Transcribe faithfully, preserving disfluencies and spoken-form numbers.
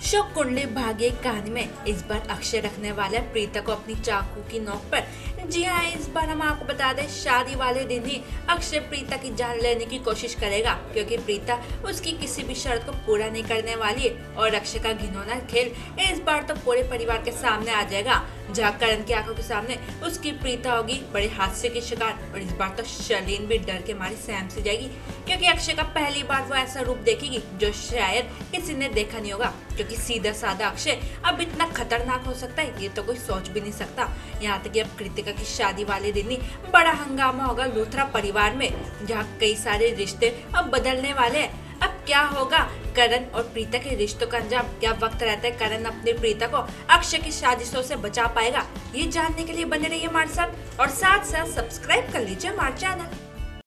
शोक कुंडली भाग्य कहानी में इस बार अक्षय रखने वाला है प्रीता को अपनी चाकू की नोक पर। जी हाँ, इस बार हम आपको बता दें शादी वाले दिन ही अक्षय प्रीता की जान लेने की कोशिश करेगा, क्योंकि प्रीता उसकी किसी भी शर्त को पूरा नहीं करने वाली है। और अक्षय का घिनौना खेल इस बार तो पूरे परिवार के सामने आ जाएगा, जहाँ करण की आंखों के सामने उसकी प्रीता होगी बड़े हादसे की शिकार। और इस बार तो शर्लीन भी डर के मारी सहम सी जाएगी, क्योंकि अक्षय का पहली बार वो ऐसा रूप देखेगी जो शायद किसी ने देखा नहीं होगा। क्योंकि सीधा साधा अक्षय अब इतना खतरनाक हो सकता है ये तो कोई सोच भी नहीं सकता। यहाँ तक कि अब कृतिका की शादी वाले दिन ही बड़ा हंगामा होगा लूथरा परिवार में, जहाँ कई सारे रिश्ते अब बदलने वाले हैं। अब क्या होगा करण और प्रीता के रिश्तों का अंजाम? क्या वक्त रहता है करण अपनी प्रीता को अक्षय की साजिशों से बचा पाएगा? ये जानने के लिए बने रहिए हमारे साथ और साथ साथ सब्सक्राइब कर लीजिए हमारे चैनल।